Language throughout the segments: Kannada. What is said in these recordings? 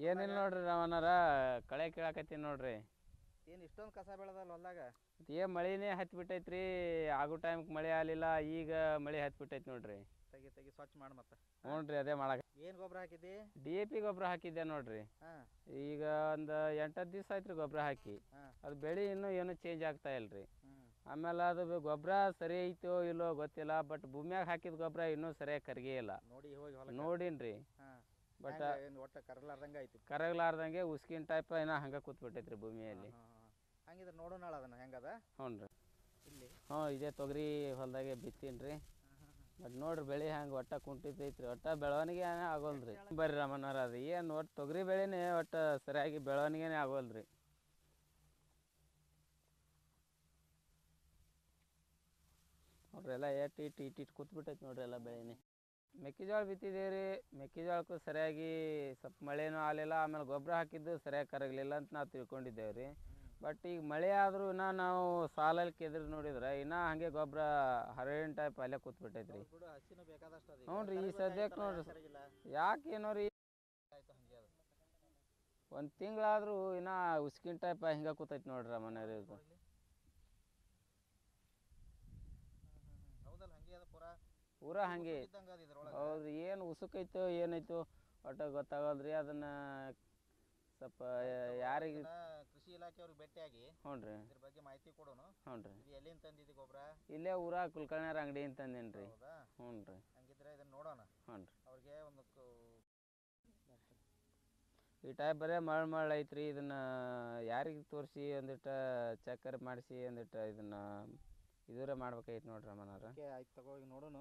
ಏನಿಲ್ಲ ನೋಡ್ರಿ ರಾಮಣ್ಣರ ಕಳೆ ಕೀಳಾಕತ್ತೀನಿ ನೋಡ್ರಿ. ಏನು ಇಷ್ಟೊಂದು ಕಸ ಬೆಳೆದಲ್ಲ ಹೊಲ್ದಾಗ? ಮಳಿನೇ ಹತ್ಬಿಟ್ಟೈತ್ರಿ. ಆಗೋ ಟೈಮ್ಗೆ ಮಳೆ ಆಗಲಿಲ್ಲ, ಈಗ ಮಳೆ ಹತ್ಬಿಟ್ಟೈತಿ ನೋಡ್ರಿ. ತೆಗಿ ಸ್ವಚ್ಛ ಮಾಡಿ ಮತ್ತೆ. ಹ್ಞೂ ರೀ, ಅದೇ ಮಾಡಕ್ಕೆ. ಏನು ಗೊಬ್ಬರ ಹಾಕಿದ್ದಿ? DAP ಗೊಬ್ಬರ ಹಾಕಿದ್ದೆ ನೋಡ್ರಿ. ಈಗ ಒಂದು 8-10 ದಿವಸ ಆಯ್ತು ರೀ ಗೊಬ್ಬರ ಹಾಕಿ. ಅದು ಬೆಳೆ ಇನ್ನೂ ಏನು ಚೇಂಜ್ ಆಗ್ತಾ ಇಲ್ರಿ. ಆಮೇಲೆ ಅದು ಗೊಬ್ಬರ ಸರಿ ಐತೋ ಇಲ್ಲೋ ಗೊತ್ತಿಲ್ಲ, ಬಟ್ ಭೂಮಿಯಾಗ ಹಾಕಿದ ಗೊಬ್ಬರ ಇನ್ನೂ ಸರಿಯಾಗಿ ಕರಗೇ ಇಲ್ಲ. ನೋಡೀನಿ ಬಟ್ ಒಟ್ಟು ಕರಗಲಾರ್ದಂಗೆ ಐತಿ. ಕರಗಲಾರ್ದಂಗೆ ಉಸ್ಕಿನ ಟೈಪ್ ಏನೋ ಹಂಗೆ ಕೂತ್ಬಿಟ್ಟೈತ್ರಿ ಭೂಮಿಯಲ್ಲಿ. ಹಂಗಿದ್ರೆ ನೋಡೋಣ ಅದನ್ನ ಹೆಂಗದ. ಹ್ಞೂ ರೀ. ಇದೇ ತೊಗರಿ ಹೊಲದಾಗೆ ಬಿತ್ತೀನಿ ರೀ. ಬಟ್ ನೋಡ್ರಿ ಬೆಳೆ ಹಂಗೆ ಒಟ್ಟ ಕುಂಟಿತೈತ್ರಿ, ಒಟ್ಟ ಬೆಳವಣಿಗೆ ಆಗೋಲ್ರಿ. ಬರ್ರಿ ರಾಮಣ್ಣವ್ರ, ಅದು ಏನು ಒಟ್ಟು ತೊಗರಿ ಬೆಳೆನೇ ಒಟ್ಟು ಸರಿಯಾಗಿ ಬೆಳವಣಿಗೆನೇ ಆಗೋಲ್ರಿ. ನೋಡ್ರಿ ಎಲ್ಲ ಇಟ್ಟು ಕೂತ್ಬಿಟ್ಟೈತಿ ನೋಡ್ರಿ ಎಲ್ಲ ಬೆಳೆನೇ. ಮೆಕ್ಕೆಜೋಳ ಬಿತ್ತಿದ್ದೇವೆ ರೀ. ಮೆಕ್ಕೆಜೋಳಕ್ಕೂ ಸರಿಯಾಗಿ ಸ್ವಲ್ಪ ಮಳೆನೂ ಆಗಲಿಲ್ಲ, ಆಮೇಲೆ ಗೊಬ್ಬರ ಹಾಕಿದ್ದು ಸರಿಯಾಗಿ ಕರಗಲಿಲ್ಲ ಅಂತ ನಾವು ತಿಳ್ಕೊಂಡಿದ್ದೇವೆ ರೀ. ಬಟ್ ಈಗ ಮಳೆ ಆದರೂ ಇನ್ನೂ ನಾವು ಸಾಲಲ್ಲಿ ಕೆದರಿ ನೋಡಿದ್ರೆ ಇನ್ನೂ ಹಾಗೆ ಗೊಬ್ಬರ ಹರಳಿನ ಟೈಪ್ ಅಲ್ಲೇ ಕೂತ್ಬಿಟ್ಟೈತ್ರಿ. ಹ್ಞೂ ರೀ, ಈ ಸದ್ಯಕ್ಕೆ ನೋಡ್ರಿ ಯಾಕೇನೋ ರೀ, ಒಂದು ತಿಂಗಳಾದರೂ ಇನ್ನೂ ಉಸ್ಕಿನ ಟೈಪ್ ಹಿಂಗೆ ಕೂತೈತಿ ನೋಡ್ರಿ ಮನೆಯವ್ರಿ. ಇದು ಪೂರಾ ಹಂಗೆ ಹೌದು. ಏನು ಉಸುಕೈತೋ ಏನೈತೋ ಒಟ್ಟು ಗೊತ್ತಾಗೋದ್ರಿ. ಅದನ್ನು ಸ್ವಲ್ಪ ಯಾರಿಗೆ ಕೃಷಿ ಇಲಾಖೆಯವ್ರಿಗೆ ಭೇಟಿಯಾಗಿ ಹ್ಞೂ ರೀ ಇದ್ರ ಬಗ್ಗೆ ಮಾಹಿತಿ ಕೊಡೋಣ. ಹ್ಞೂ ರೀ. ಎಲ್ಲಿಂದ ತಂದಿದ್ದು ಗೊಬ್ಬರ? ಇಲ್ಲೇ ಊರಾಗ ಕುಲಕರ್ಣಿಯವ್ರ ಅಂಗಡಿಯಿಂದ ತಂದೇನಿ ರೀ. ಹ್ಞೂ ರೀ. ಹಂಗಿದ್ರೆ ಇದನ್ನ ನೋಡೋಣ. ಹ್ಞೂ ರೀ. ಅವ್ರಿಗೆ ಒಂದು ಈ ಟೈಪ್ ಬರೀ ಮಳೆ ಐತ್ರಿ. ಇದನ್ನು ಯಾರಿಗೆ ತೋರಿಸಿ ಒಂದಿಟ್ಟು ಚೆಕರ್ ಮಾಡಿಸಿ ಒಂದಿಟ್ಟು ಇದನ್ನು ಇದರ ಮಾಡ್ಬೇಕಾಯ್ತು ನೋಡ್ರಿ ರಾಮಣ್ಣವ್ರ. ಆಯ್ತು ತಗೋ, ಈಗ ನೋಡೋಣ.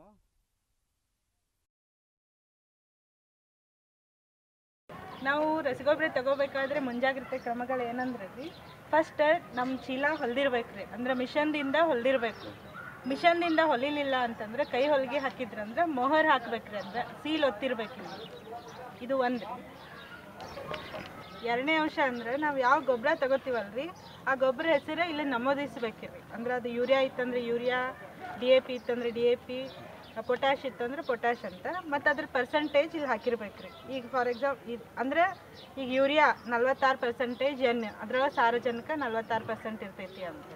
ನಾವು ರಸಗೊಬ್ಬರ ತಗೋಬೇಕಾದ್ರೆ ಮುಂಜಾಗ್ರತೆ ಕ್ರಮಗಳು ಏನಂದ್ರೆ ರೀ, ಫಸ್ಟ್ ನಮ್ಮ ಚೀಲ ಹೊಲ್ದಿರ್ಬೇಕ್ರಿ, ಅಂದ್ರೆ ಮಿಷನ್ದಿಂದ ಹೊಲ್ದಿರ್ಬೇಕು. ಮಿಷನ್ದಿಂದ ಹೊಲಿಲಿಲ್ಲ ಅಂತಂದ್ರೆ ಕೈ ಹೊಲಿಗೆ ಹಾಕಿದ್ರಂದ್ರೆ ಮೊಹರ್ ಹಾಕ್ಬೇಕ್ರಿ, ಅಂದ್ರೆ ಸೀಲ್ ಒತ್ತಿರ್ಬೇಕ್ರಿ. ಇದು ಒಂದು. ಎರಡನೇ ಅಂಶ ಅಂದ್ರೆ ನಾವು ಯಾವ ಗೊಬ್ಬರ ತಗೋತೀವಲ್ರಿ ಆ ಗೊಬ್ಬರ ಹೆಸರೇ ಇಲ್ಲಿ ನಮೂದಿಸ್ಬೇಕ್ರಿ. ಅಂದ್ರೆ ಅದು ಯೂರಿಯಾ ಇತ್ತಂದ್ರೆ ಯೂರಿಯಾ, DAP ಇತ್ತಂದ್ರೆ DAP, ಪೊಟ್ಯಾಶ್ ಇತ್ತಂದ್ರೆ ಪೊಟ್ಯಾಶ್ ಅಂತ, ಮತ್ತು ಅದ್ರ ಪರ್ಸೆಂಟೇಜ್ ಇಲ್ಲಿ ಹಾಕಿರ್ಬೇಕ್ರಿ. ಈಗ ಫಾರ್ ಎಕ್ಸಾಂಪಲ್ ಅಂದರೆ ಈಗ ಯೂರಿಯಾ 46% N, ಅದ್ರೊಳಗೆ ಸಾರಜನಕ 46% ಇರ್ತೈತಿ ಅಂತ.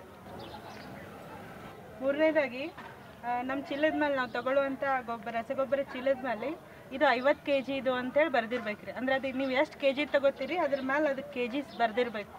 ಮೂರನೇದಾಗಿ ನಮ್ಮ ಚೀಲದ ಮೇಲೆ ನಾವು ತಗೊಳ್ಳುವಂಥ ರಸಗೊಬ್ಬರ ಚೀಲದ ಮೇಲೆ ಇದು 50 kg ಇದು ಅಂತೇಳಿ ಬರ್ದಿರ್ಬೇಕ್ರಿ. ಅಂದ್ರೆ ಅದು ನೀವು ಎಷ್ಟು kg ತಗೋತೀರಿ ಅದ್ರ ಮೇಲೆ ಅದು kgs ಬರ್ದಿರ್ಬೇಕು.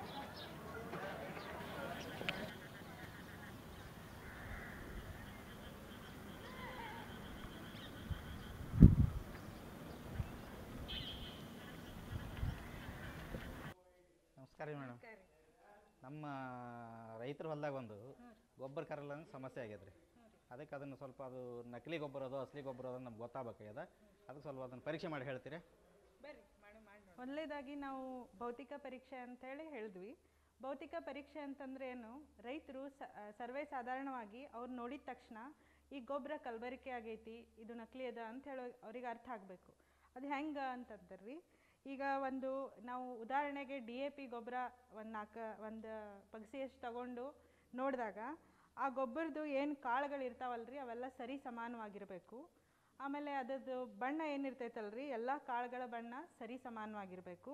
ನಮಸ್ಕಾರ ರೀ ಮೇಡಮ್. ನಮ್ಮ ರೈತರ ಹೊಲದಾಗ ಒಂದು ಗೊಬ್ಬರ ಕರಲ್ಲ ಸಮಸ್ಯೆ ಆಗ್ಯದ್ರಿ. ಅದಕ್ಕೆ ಅದನ್ನು ಸ್ವಲ್ಪ ಅದು ನಕಲಿ ಗೊಬ್ಬರ ಅದೋ ಅಸಲಿ ಗೊಬ್ಬರ ಅದೋ ನಮ್ಗೆ ಗೊತ್ತಾಗಬೇಕಾಗ್ಯದ. ಅದಕ್ಕೆ ಸ್ವಲ್ಪ ಅದನ್ನು ಪರೀಕ್ಷೆ ಮಾಡಿ ಹೇಳ್ತೀರಾ? ಮೊದಲನೇದಾಗಿ ನಾವು ಭೌತಿಕ ಪರೀಕ್ಷೆ ಅಂತೇಳಿ ಹೇಳಿದ್ವಿ. ಭೌತಿಕ ಪರೀಕ್ಷೆ ಅಂತಂದ್ರೆ ಏನು, ರೈತರು ಸರ್ವೇ ಸಾಧಾರಣವಾಗಿ ಅವ್ರು ನೋಡಿದ ತಕ್ಷಣ ಈ ಗೊಬ್ಬರ ಕಲಬೆರಕೆ ಆಗೈತಿ, ಇದು ನಕಲಿ ಅದ ಅಂತ ಹೇಳಿ ಅವ್ರಿಗೆ ಅರ್ಥ ಆಗಬೇಕು. ಅದು ಹೆಂಗೆ ಅಂತಂದ್ರಿ, ಈಗ ನಾವು ಉದಾಹರಣೆಗೆ DAP ಗೊಬ್ಬರ ಒಂದು ಪಗಸಿಯಷ್ಟು ತಗೊಂಡು ನೋಡಿದಾಗ ಆ ಗೊಬ್ಬರದ್ದು ಏನು ಕಾಳುಗಳು ಇರ್ತಾವಲ್ರಿ ಅವೆಲ್ಲ ಸರಿ ಸಮಾನವಾಗಿರಬೇಕು. ಆಮೇಲೆ ಅದರದ್ದು ಬಣ್ಣ ಏನಿರ್ತೈತಲ್ರಿ ಎಲ್ಲ ಕಾಳುಗಳ ಬಣ್ಣ ಸರಿ ಸಮಾನವಾಗಿರಬೇಕು.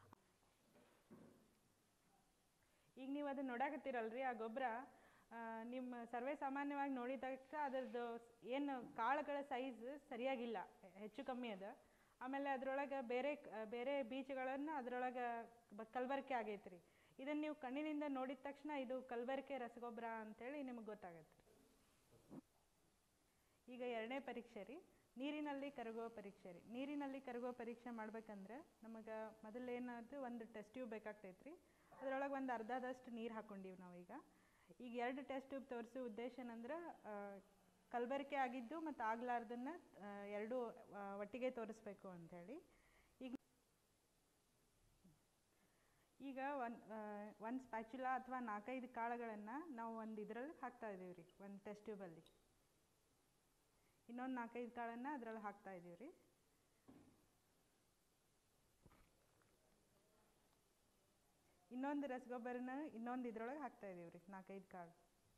ಈಗ ನೀವು ಅದನ್ನ ನೋಡಾಕತ್ತೀರಲ್ರಿ, ಆ ಗೊಬ್ಬರ ನಿಮ್ಮ ಸರ್ವೇ ಸಾಮಾನ್ಯವಾಗಿ ನೋಡಿದಾಗ ಅದರದ್ದು ಏನು ಕಾಳುಗಳ ಸೈಜ್ ಸರಿಯಾಗಿಲ್ಲ, ಹೆಚ್ಚು ಕಮ್ಮಿ ಅದ. ಆಮೇಲೆ ಅದರೊಳಗೆ ಬೇರೆ ಬೀಜಗಳನ್ನು ಅದರೊಳಗೆ ಕಲಬೆರಕೆ ಆಗೈತ್ರಿ. ಇದನ್ನು ನೀವು ಕಣ್ಣಿನಿಂದ ನೋಡಿದ ತಕ್ಷಣ ಇದು ಕಲಬೆರಕೆ ರಸಗೊಬ್ಬರ ಅಂತೇಳಿ ನಿಮಗೆ ಗೊತ್ತಾಗತ್ತೆ. ಈಗ ಎರಡನೇ ಪರೀಕ್ಷೆ ರೀ, ನೀರಿನಲ್ಲಿ ಕರಗುವ ಪರೀಕ್ಷೆ ರೀ. ನೀರಿನಲ್ಲಿ ಕರಗುವ ಪರೀಕ್ಷೆ ಮಾಡ್ಬೇಕಂದ್ರೆ ನಮಗೆ ಮೊದಲೇನಾದ್ರು ಒಂದು ಟೆಸ್ಟ್ ಟ್ಯೂಬ್ ಬೇಕಾಗ್ತೈತ್ರಿ. ಅದರೊಳಗೆ ಒಂದು ಅರ್ಧದಷ್ಟು ನೀರು ಹಾಕ್ಕೊಂಡಿವಿ ನಾವೀಗ. ಈಗ 2 ಟೆಸ್ಟ್ ಟ್ಯೂಬ್ ತೋರಿಸೋ ಉದ್ದೇಶ ಏನಂದ್ರೆ ಕಲಬೆರಕೆ ಆಗಿದ್ದು ಮತ್ತು ಆಗ್ಲಾರ್ದನ್ನ ಎರಡೂ ಒಟ್ಟಿಗೆ ತೋರಿಸ್ಬೇಕು ಅಂಥೇಳಿ. ಈಗ ಒಂದು ಸ್ಪ್ಯಾಚುಲಾ ಅಥವಾ 4-5 ಕಾಳುಗಳನ್ನು ನಾವು ಒಂದು ಇದರಲ್ಲಿ ಹಾಕ್ತಾ ಇದ್ದೀವಿ ರೀ, ಒಂದು ಟೆಸ್ಟ್ ಟ್ಯೂಬಲ್ಲಿ. ಇನ್ನೊಂದು 4-5 ಕಾಳನ್ನು ಅದರಲ್ಲಿ ಹಾಕ್ತಾ ಇದ್ದೀವಿ ರೀ. ಇನ್ನೊಂದು ರಸಗೊಬ್ಬರನ ಇನ್ನೊಂದು ಇದ್ರೊಳಗೆ ಹಾಕ್ತಾ ಇದ್ದೀವಿ ರೀ, 4-5 ಕಾಳು.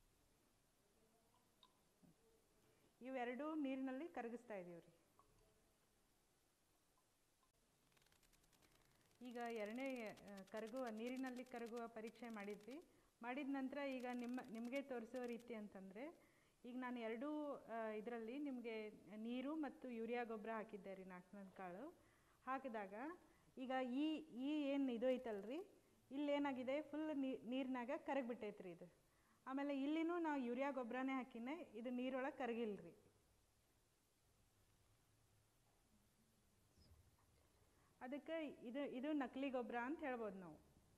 ಇವೆರಡೂ ನೀರಿನಲ್ಲಿ ಕರಗಿಸ್ತಾ ಇದ್ದೀವಿ ರೀ. ಈಗ ಎರಡನೇ ಕರಗುವ ನೀರಿನಲ್ಲಿ ಕರಗುವ ಪರೀಕ್ಷೆ ಮಾಡಿದ್ವಿ. ಮಾಡಿದ ನಂತರ ಈಗ ನಿಮಗೆ ತೋರಿಸೋ ರೀತಿ ಅಂತಂದರೆ, ಈಗ ನಾನು ಎರಡೂ ಇದರಲ್ಲಿ ನಿಮಗೆ ನೀರು ಮತ್ತು ಯೂರಿಯಾ ಗೊಬ್ಬರ ಹಾಕಿದ್ದೆ ರೀ, 4 ಕಾಳು ಹಾಕಿದಾಗ ಈಗ ಈ ಏನು ಇದು ಐತಲ್ರಿ, ಇಲ್ಲೇನಾಗಿದೆ ಫುಲ್ ನೀರಿನಾಗ ಕರಗಿಬಿಟ್ಟೈತ್ರಿ ಇದು. ಆಮೇಲೆ ಇಲ್ಲಿನೂ ನಾವು ಯೂರಿಯಾ ಗೊಬ್ಬರನೇ ಹಾಕಿನೇ, ಇದು ನೀರೊಳಗೆ ಕರಗಿಲ್ರಿ. ಅದಕ್ಕೆ ಇದು ನಕಲಿ ಗೊಬ್ಬರ ಅಂತ ಹೇಳ್ಬೋದು ನಾವು.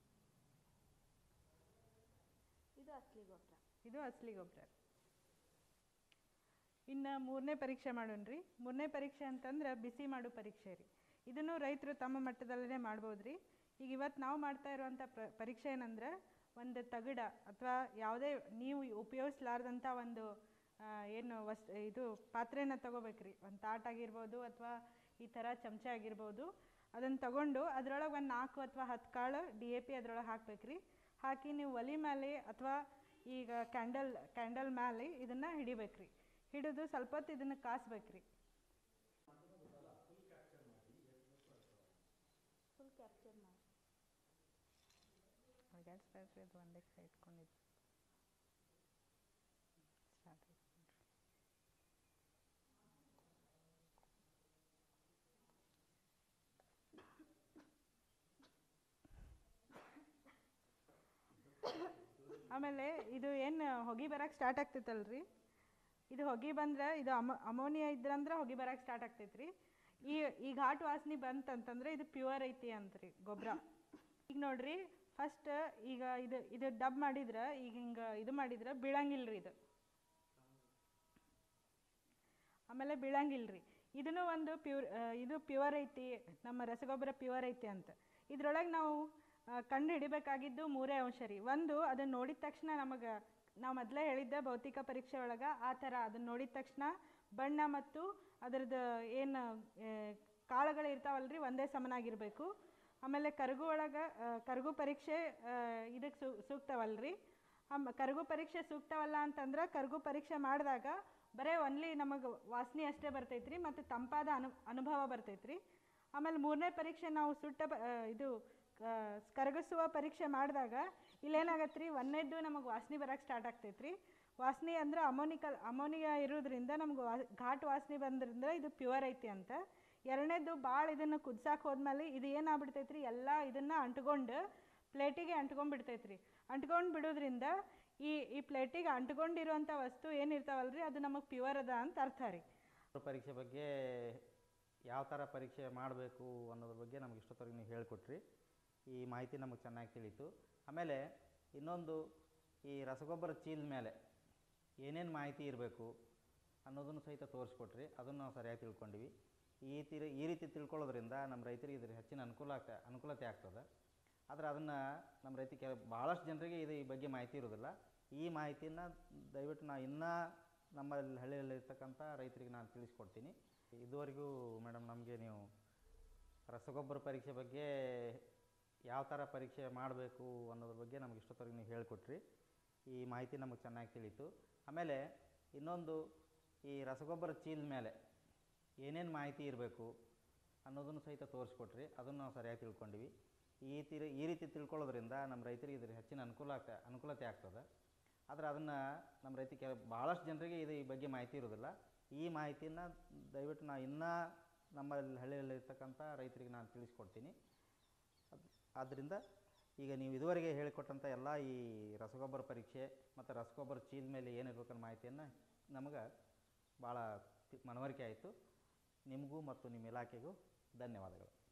ಇದು ಅಸಲಿ ಗೊಬ್ಬರ. ಇನ್ನು 3ನೇ ಪರೀಕ್ಷೆ ಮಾಡೋಣ್ರಿ. 3ನೇ ಪರೀಕ್ಷೆ ಅಂತಂದ್ರೆ ಬಿಸಿ ಮಾಡೋ ಪರೀಕ್ಷೆ ರೀ. ಇದನ್ನು ರೈತರು ತಮ್ಮ ಮಟ್ಟದಲ್ಲೇ ಮಾಡ್ಬೋದ್ರಿ. ಈಗ ಇವತ್ತು ನಾವು ಮಾಡ್ತಾ ಇರುವಂಥ ಪರೀಕ್ಷೆ ಏನಂದ್ರೆ, ಒಂದು ತಗಡ ಅಥವಾ ಯಾವುದೇ ನೀವು ಉಪಯೋಗಿಸ್ಲಾರ್ದಂಥ ಒಂದು ಏನು ಇದು ಪಾತ್ರೆನ ತಗೋಬೇಕ್ರಿ. ಒಂದು ತಾಟಾಗಿರ್ಬೋದು ಅಥವಾ ಈ ಥರ ಚಮಚ ಆಗಿರ್ಬೋದು. ಅದನ್ನು ತಗೊಂಡು ಅದರೊಳಗೆ ಒಂದು 4 ಅಥವಾ 10 ಕಾಳು DAP ಅದರೊಳಗೆ ಹಾಕ್ಬೇಕ್ರಿ. ಹಾಕಿ ನೀವು ಒಲೆ ಮೇಲೆ ಅಥವಾ ಈಗ ಕ್ಯಾಂಡಲ್ ಮೇಲೆ ಇದನ್ನು ಹಿಡಿಬೇಕ್ರಿ. ಹಿಡಿದು ಸ್ವಲ್ಪ ಹೊತ್ತು ಇದನ್ನು ಕಾಸ್ಬೇಕ್ರಿ. ಗ್ಯಾಸ್ ಬ್ಯಾಟ್ರಿ ಅದು ಒಂದೇ ಕಡೆ ಇಟ್ಕೊಂಡಿದ್ದು ಸ್ಟಾರ್ಟ್ ಆಯ್ತು. ಆಮೇಲೆ ಇದು ಏನು ಹೊಗೆ ಬರಕ್ಕೆ ಸ್ಟಾರ್ಟ್ ಆಗ್ತೈತಲ್ರಿ, ಇದು ಹೊಗೆ ಬಂದ್ರೆ ಇದು ಅಮೋನಿಯಾ ಇದ್ರಂದ್ರೆ ಹೊಗೆ ಬರಕ್ಕೆ ಸ್ಟಾರ್ಟ್ ಆಗ್ತೈತ್ರಿ. ಈ ಘಾಟ್ ವಾಸನೆ ಬಂತಂತಂದ್ರೆ ಇದು ಪ್ಯೂರ್ ಐತಿ ಅಂತ್ರಿ ಗೊಬ್ಬರ. ಈಗ ನೋಡ್ರಿ, ಫಸ್ಟ್ ಈಗ ಇದು ಡಬ್ ಮಾಡಿದ್ರೆ, ಈಗ ಹಿಂಗೆ ಇದು ಮಾಡಿದ್ರೆ ಬೀಳಂಗಿಲ್ರಿ ಇದು. ಆಮೇಲೆ ಬೀಳಂಗಿಲ್ರಿ. ಇದನ್ನು ಒಂದು ಇದು ಪ್ಯೂರ್ ಐತಿ, ನಮ್ಮ ರಸಗೊಬ್ಬರ ಪ್ಯೂರ್ ಐತಿ ಅಂತ. ಇದ್ರೊಳಗೆ ನಾವು ಕಂಡು ಹಿಡಿಬೇಕಾಗಿದ್ದು 3 ಅಂಶ ರೀ. ಒಂದು, ಅದನ್ನು ನೋಡಿದ ತಕ್ಷಣ ನಾವು ಮೊದಲೇ ಹೇಳಿದ್ದೆ ಭೌತಿಕ ಪರೀಕ್ಷೆ ಒಳಗೆ ಆ ಥರ ಅದನ್ನು ನೋಡಿದ ತಕ್ಷಣ ಬಣ್ಣ ಮತ್ತು ಅದರದ್ದು ಏನು ಕಾಳುಗಳು ಇರ್ತಾವಲ್ರಿ ಒಂದೇ ಸಮನಾಗಿರಬೇಕು. ಆಮೇಲೆ ಕರಗು ಪರೀಕ್ಷೆ ಇದಕ್ಕೆ ಸೂಕ್ತವಲ್ರಿ. ಕರಗು ಪರೀಕ್ಷೆ ಸೂಕ್ತವಲ್ಲ ಅಂತಂದ್ರೆ, ಕರಗು ಪರೀಕ್ಷೆ ಮಾಡಿದಾಗ ಬರೀ ಒನ್ಲಿ ನಮಗೆ ವಾಸನೆ ಅಷ್ಟೇ ಬರ್ತೈತ್ರಿ ಮತ್ತು ತಂಪಾದ ಅನುಭವ ಬರ್ತೈತ್ರಿ. ಆಮೇಲೆ 3ನೇ ಪರೀಕ್ಷೆ ನಾವು ಇದು ಕರಗಿಸುವ ಪರೀಕ್ಷೆ ಮಾಡಿದಾಗ ಇಲ್ಲೇನಾಗತ್ತೆ ರೀ, ಒಂದನೇದ್ದು ನಮಗೆ ವಾಸನೆ ಬರೋಕ್ಕೆ ಸ್ಟಾರ್ಟ್ ಆಗ್ತೈತ್ರಿ. ವಾಸನೆ ಅಂದ್ರೆ ಅಮೋನಿಯಾ ಇರೋದ್ರಿಂದ ನಮ್ಗೆ ಘಾಟ್ ವಾಸನೆ ಬಂದ್ರಿಂದ ಇದು ಪ್ಯೂರ್ ಐತಿ ಅಂತ. ಎರಡನೇದು, ಭಾಳ ಇದನ್ನು ಕುದಿಸಾಕೆ ಹೋದ್ಮೇಲೆ ಇದು ಏನಾಗ್ಬಿಡ್ತೈತ್ರಿ, ಎಲ್ಲ ಇದನ್ನು ಅಂಟ್ಕೊಂಡು ಪ್ಲೇಟಿಗೆ ಅಂಟ್ಕೊಂಡ್ಬಿಡ್ತೈತ್ರಿ. ಅಂಟ್ಕೊಂಡು ಬಿಡೋದ್ರಿಂದ ಈ ಪ್ಲೇಟಿಗೆ ಅಂಟ್ಕೊಂಡಿರುವಂಥ ವಸ್ತು ಏನಿರ್ತಾವಲ್ರಿ ಅದು ನಮಗೆ ಪ್ಯೂರ್ ಅದ ಅಂತ ಅರ್ಥ ರೀ. ಪರೀಕ್ಷೆ ಬಗ್ಗೆ ಯಾವ ಥರ ಪರೀಕ್ಷೆ ಮಾಡಬೇಕು ಅನ್ನೋದ್ರ ಬಗ್ಗೆ ನಮ್ಗೆ ಇಷ್ಟೊತ್ತವರೆಗೆ ನೀವು ಹೇಳಿಕೊಟ್ರಿ. ಈ ಮಾಹಿತಿ ನಮಗೆ ಚೆನ್ನಾಗಿ ತಿಳಿತು. ಆಮೇಲೆ ಇನ್ನೊಂದು, ಈ ರಸಗೊಬ್ಬರ ಚೀಲದ ಮೇಲೆ ಏನೇನು ಮಾಹಿತಿ ಇರಬೇಕು ಅನ್ನೋದನ್ನು ಸಹಿತ ತೋರಿಸ್ಕೊಟ್ರಿ. ಅದನ್ನು ನಾವು ಸರಿಯಾಗಿ ತಿಳ್ಕೊಂಡಿವಿ. ಈ ರೀತಿ ತಿಳ್ಕೊಳ್ಳೋದ್ರಿಂದ ನಮ್ಮ ರೈತರಿಗೆ ಇದ್ರ ಹೆಚ್ಚಿನ ಅನುಕೂಲತೆ ಆಗ್ತದೆ. ಆದರೆ ಅದನ್ನು ನಮ್ಮ ರೈತರಿಗೆ ಭಾಳಷ್ಟು ಜನರಿಗೆ ಈ ಬಗ್ಗೆ ಮಾಹಿತಿ ಇರೋದಿಲ್ಲ. ಈ ಮಾಹಿತಿನ ದಯವಿಟ್ಟು ಇನ್ನೂ ನಮ್ಮ ಹಳ್ಳಿಯಲ್ಲಿರ್ತಕ್ಕಂಥ ರೈತರಿಗೆ ನಾನು ತಿಳಿಸ್ಕೊಡ್ತೀನಿ. ಇದುವರೆಗೂ ಮೇಡಮ್ ನಮಗೆ ನೀವು ರಸಗೊಬ್ಬರ ಪರೀಕ್ಷೆ ಬಗ್ಗೆ ಯಾವ ಥರ ಪರೀಕ್ಷೆ ಮಾಡಬೇಕು ಅನ್ನೋದ್ರ ಬಗ್ಗೆ ನಮ್ಗೆ ಇಷ್ಟೊತ್ತವರೆಗೆ ನೀವು ಹೇಳಿಕೊಟ್ರಿ. ಈ ಮಾಹಿತಿ ನಮಗೆ ಚೆನ್ನಾಗಿ ತಿಳಿತು. ಆಮೇಲೆ ಇನ್ನೊಂದು, ಈ ರಸಗೊಬ್ಬರ ಚೀಲದ ಮೇಲೆ ಏನೇನು ಮಾಹಿತಿ ಇರಬೇಕು ಅನ್ನೋದನ್ನು ಸಹಿತ ತೋರಿಸ್ಕೊಟ್ರಿ. ಅದನ್ನು ನಾವು ಸರಿಯಾಗಿ ತಿಳ್ಕೊಂಡಿವಿ. ಈ ರೀತಿ ತಿಳ್ಕೊಳ್ಳೋದ್ರಿಂದ ನಮ್ಮ ರೈತರಿಗೆ ಇದ್ರ ಹೆಚ್ಚಿನ ಅನುಕೂಲತೆ ಆಗ್ತದೆ. ಆದರೆ ಅದನ್ನು ನಮ್ಮ ರೈತರಿಗೆ ಭಾಳಷ್ಟು ಜನರಿಗೆ ಈ ಬಗ್ಗೆ ಮಾಹಿತಿ ಇರೋದಿಲ್ಲ. ಈ ಮಾಹಿತಿನ ದಯವಿಟ್ಟು ಇನ್ನೂ ನಮ್ಮ ಹಳ್ಳಿಯಲ್ಲಿರ್ತಕ್ಕಂಥ ರೈತರಿಗೆ ನಾನು ತಿಳಿಸ್ಕೊಡ್ತೀನಿ. ಆದ್ದರಿಂದ ಈಗ ನೀವು ಇದುವರೆಗೆ ಹೇಳಿಕೊಟ್ಟಂಥ ಎಲ್ಲ ಈ ರಸಗೊಬ್ಬರ ಪರೀಕ್ಷೆ ಮತ್ತು ರಸಗೊಬ್ಬರ ಚೀಲದ ಮೇಲೆ ಏನಿರ್ಬೇಕನ್ನೋ ಮಾಹಿತಿಯನ್ನು ನಮಗೆ ಭಾಳ ಮನವರಿಕೆ ಆಯಿತು. ನಿಮಗೂ ಮತ್ತು ನಿಮ್ಮ ಇಲಾಖೆಗೂ ಧನ್ಯವಾದಗಳು.